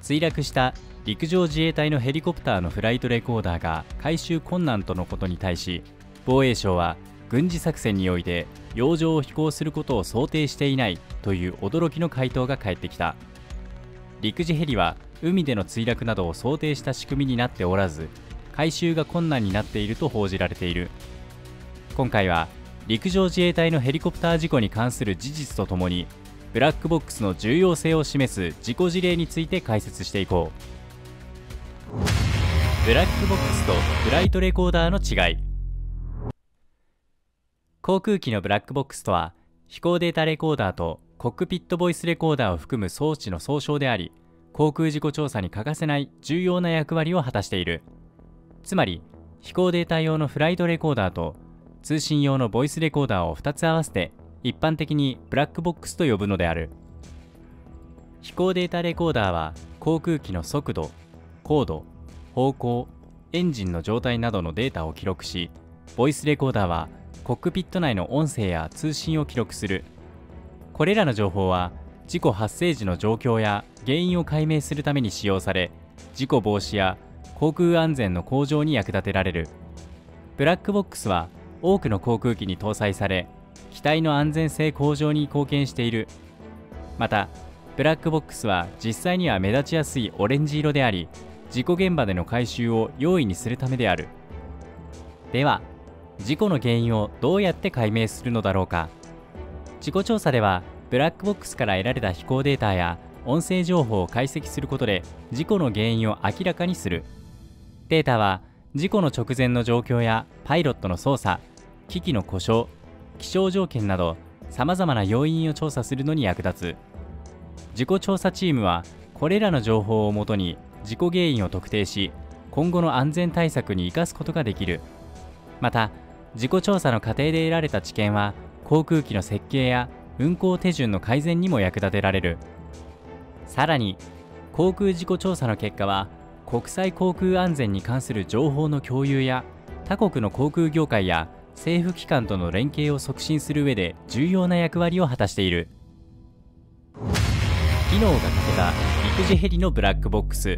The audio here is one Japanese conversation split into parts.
墜落した陸上自衛隊のヘリコプターのフライトレコーダーが回収困難とのことに対し、防衛省は軍事作戦において洋上を飛行することを想定していないという驚きの回答が返ってきた。陸自ヘリは海での墜落などを想定した仕組みになっておらず、回収が困難になっていると報じられている。今回は陸上自衛隊のヘリコプター事故に関する事実とともに、ブラックボックスの重要性を示す事故事例について解説していこう。ブラックボックスとフライトレコーダーの違い。航空機のブラックボックスとは、飛行データレコーダーとコックピットボイスレコーダーを含む装置の総称であり、航空事故調査に欠かせない重要な役割を果たしている。つまり、飛行データ用のフライトレコーダーと通信用のボイスレコーダーを2つ合わせて、一般的にブラックボックスと呼ぶのである。飛行データレコーダーは航空機の速度、高度、方向、エンジンの状態などのデータを記録し、ボイスレコーダーはコックピット内の音声や通信を記録する。これらの情報は事故発生時の状況や原因を解明するために使用され、事故防止や航空安全の向上に役立てられる。ブラックボックスは多くの航空機に搭載され、機体の安全性向上に貢献している。また、ブラックボックスは実際には目立ちやすいオレンジ色であり、事故現場での回収を容易にするためである。では、事故の原因をどうやって解明するのだろうか。事故調査では、ブラックボックスから得られた飛行データや音声情報を解析することで、事故の原因を明らかにする。データは、事故の直前の状況やパイロットの操作、機器の故障、気象条件などさまざまな要因を調査するのに役立つ。事故調査チームはこれらの情報をもとに事故原因を特定し、今後の安全対策に生かすことができる。また、事故調査の過程で得られた知見は航空機の設計や運航手順の改善にも役立てられる。さらに、航空事故調査の結果は国際航空安全に関する情報の共有や他国の航空業界や政府機関との連携を促進する上で重要な役割を果たしている。機能が欠けた陸自ヘリのブラックボックス。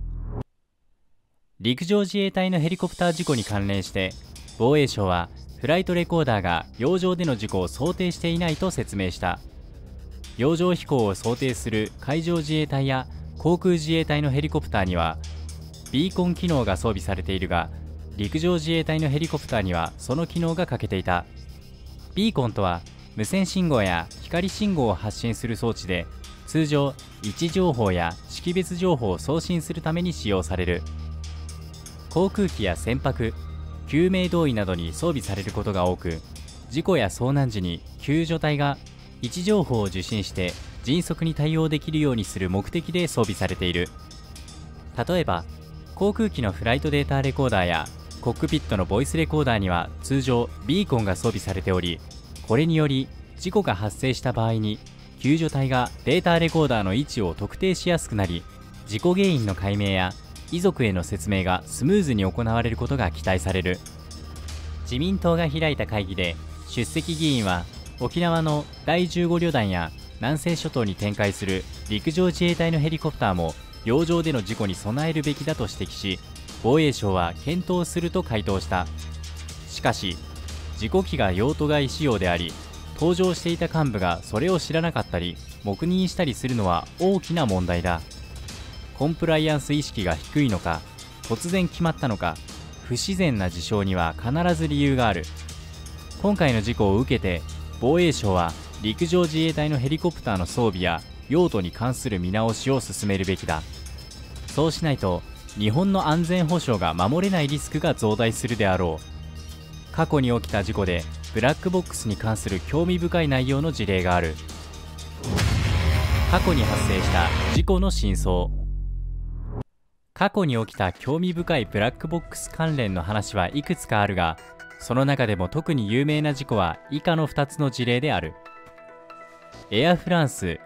陸上自衛隊のヘリコプター事故に関連して、防衛省はフライトレコーダーが洋上での事故を想定していないと説明した。洋上飛行を想定する海上自衛隊や航空自衛隊のヘリコプターにはビーコン機能が装備されているが、陸上自衛隊のヘリコプターにはその機能が欠けていた。ビーコンとは無線信号や光信号を発信する装置で、通常位置情報や識別情報を送信するために使用される。航空機や船舶、救命胴衣などに装備されることが多く、事故や遭難時に救助隊が位置情報を受信して迅速に対応できるようにする目的で装備されている。例えば、航空機のフライトデータレコーダーやコックピットのボイスレコーダーには通常ビーコンが装備されており、これにより事故が発生した場合に救助隊がデータレコーダーの位置を特定しやすくなり、事故原因の解明や遺族への説明がスムーズに行われることが期待される。自民党が開いた会議で出席議員は、沖縄の第15旅団や南西諸島に展開する陸上自衛隊のヘリコプターも洋上での事故に備えるべきだと指摘し、防衛省は検討すると回答した。しかし、事故機が用途外仕様であり、搭乗していた幹部がそれを知らなかったり黙認したりするのは大きな問題だ。コンプライアンス意識が低いのか、突然決まったのか、不自然な事象には必ず理由がある。今回の事故を受けて、防衛省は陸上自衛隊のヘリコプターの装備や用途に関する見直しを進めるべきだ。そうしないと、日本の安全保障が守れないリスクが増大するであろう。過去に起きた事故でブラックボックスに関する興味深い内容の事例がある。過去に発生した事故の真相。過去に起きた興味深いブラックボックス関連の話はいくつかあるが、その中でも特に有名な事故は以下の2つの事例である。エアフランス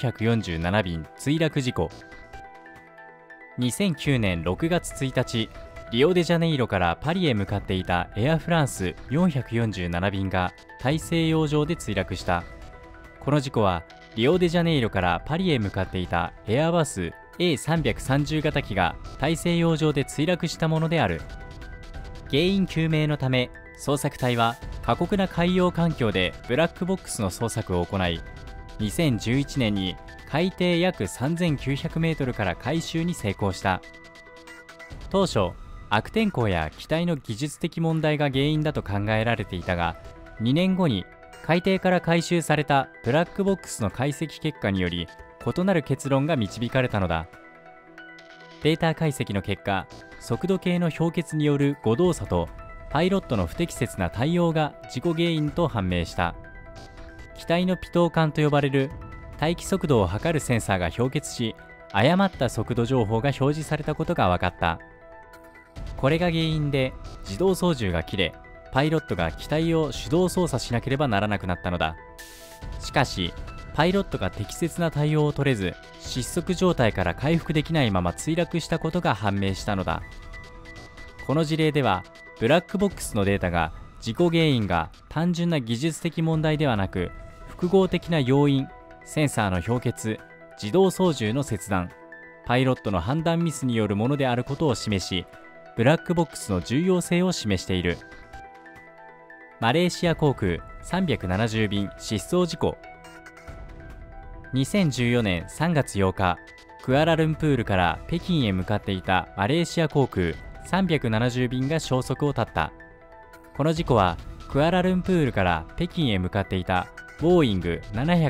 447便墜落事故。2009年6月1日、リオデジャネイロからパリへ向かっていたエアフランス447便が大西洋上で墜落した。この事故はリオデジャネイロからパリへ向かっていたエアバス A330 型機が大西洋上で墜落したものである。原因究明のため捜索隊は過酷な海洋環境でブラックボックスの捜索を行い、2011年に海底約3900メートルから回収に成功した。当初、悪天候や機体の技術的問題が原因だと考えられていたが、2年後に海底から回収されたブラックボックスの解析結果により異なる結論が導かれたのだ。データ解析の結果、速度計の氷結による誤動作とパイロットの不適切な対応が事故原因と判明した。機体のピトー管と呼ばれる待機速度を測るセンサーが氷結し、誤った速度情報が表示されたことが分かった。これが原因で自動操縦が切れ、パイロットが機体を手動操作しなければならなくなったのだ。しかし、パイロットが適切な対応を取れず、失速状態から回復できないまま墜落したことが判明したのだ。この事例では、ブラックボックスのデータが事故原因が単純な技術的問題ではなく、複合的な要因、センサーの氷結、自動操縦の切断、パイロットの判断ミスによるものであることを示し、ブラックボックスの重要性を示している。マレーシア航空370便失踪事故。2014年3月8日、クアラルンプールから北京へ向かっていたマレーシア航空370便が消息を絶った。この事故は、クアラルンプールから北京へ向かっていたボーイング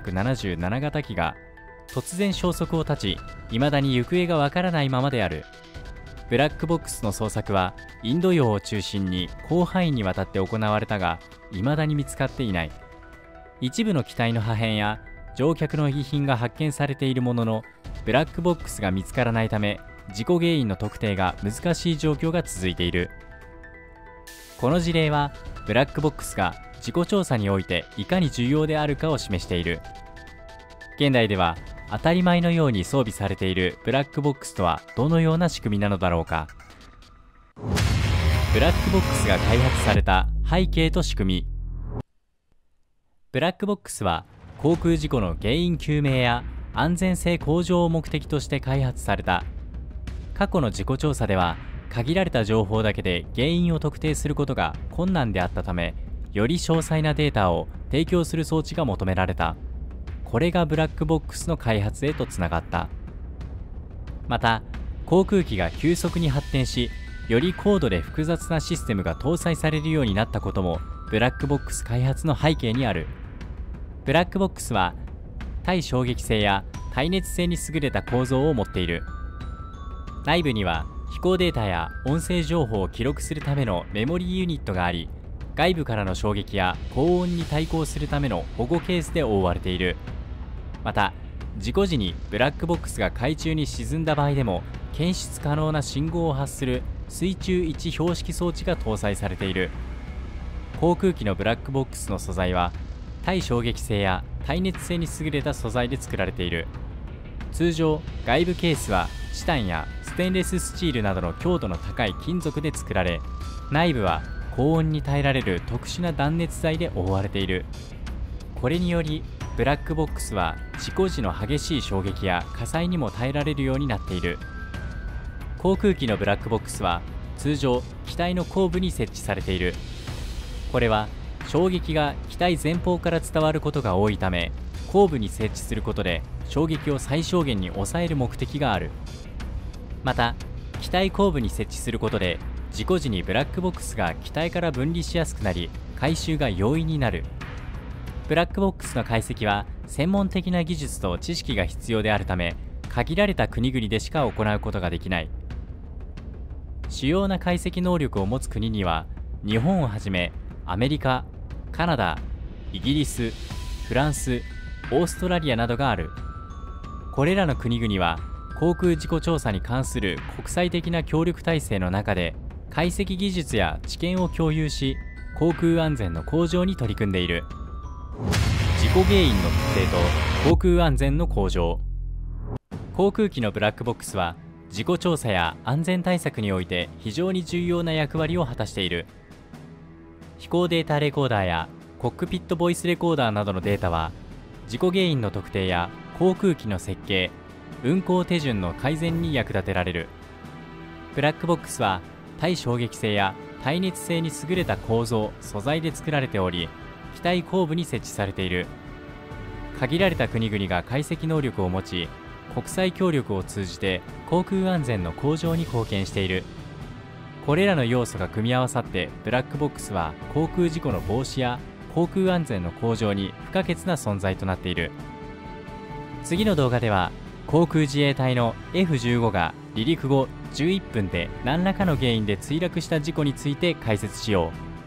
777型機が突然消息を絶ち、未だに行方がわからないままである。ブラックボックスの捜索はインド洋を中心に広範囲にわたって行われたが、未だに見つかっていない。一部の機体の破片や乗客の遺品が発見されているものの、ブラックボックスが見つからないため、事故原因の特定が難しい状況が続いている。この事例は、ブラックボックスが事故調査においていかに重要であるかを示している。現代では当たり前のように装備されているブラックボックスとはどのような仕組みなのだろうか。ブラックボックスが開発された背景と仕組み。ブラックボックスは航空事故の原因究明や安全性向上を目的として開発された。過去の事故調査では限られた情報だけで原因を特定することが困難であったため、より詳細なデータを提供する装置が求められた。これがブラックボックスの開発へとつながった。また、航空機が急速に発展し、より高度で複雑なシステムが搭載されるようになったこともブラックボックス開発の背景にある。ブラックボックスは耐衝撃性や耐熱性に優れた構造を持っている。内部には飛行データや音声情報を記録するためのメモリーユニットがあり、外部からの衝撃や高温に対抗するための保護ケースで覆われている。また、事故時にブラックボックスが海中に沈んだ場合でも検出可能な信号を発する水中位置標識装置が搭載されている。航空機のブラックボックスの素材は耐衝撃性や耐熱性に優れた素材で作られている。通常、外部ケースはチタンやステンレススチールなどの強度の高い金属で作られ、内部は高温に耐えられる特殊な断熱材で覆われている。これによりブラックボックスは事故時の激しい衝撃や火災にも耐えられるようになっている。航空機のブラックボックスは通常機体の後部に設置されている。これは衝撃が機体前方から伝わることが多いため、後部に設置することで衝撃を最小限に抑える目的がある。また、機体後部に設置することで事故時にブラックボックスが機体から分離しやすくなり、回収が容易になる。ブラックボックスの解析は専門的な技術と知識が必要であるため、限られた国々でしか行うことができない。主要な解析能力を持つ国には、日本をはじめアメリカ、カナダ、イギリス、フランス、オーストラリアなどがある。これらの国々は航空事故調査に関する国際的な協力体制の中で、解析技術や知見を共有し、航空安全の向上に取り組んでいる。事故原因の特定と航空安全の向上。航空機のブラックボックスは事故調査や安全対策において非常に重要な役割を果たしている。飛行データレコーダーやコックピットボイスレコーダーなどのデータは、事故原因の特定や航空機の設計、 運航手順の改善に役立てられる。ブラックボックスは耐衝撃性や耐熱性に優れた構造・素材で作られており、機体後部に設置されている。限られた国々が解析能力を持ち、国際協力を通じて航空安全の向上に貢献している。これらの要素が組み合わさって、ブラックボックスは航空事故の防止や航空安全の向上に不可欠な存在となっている。次の動画では、航空自衛隊の F15 が離陸後11分で何らかの原因で墜落した事故について解説しよう。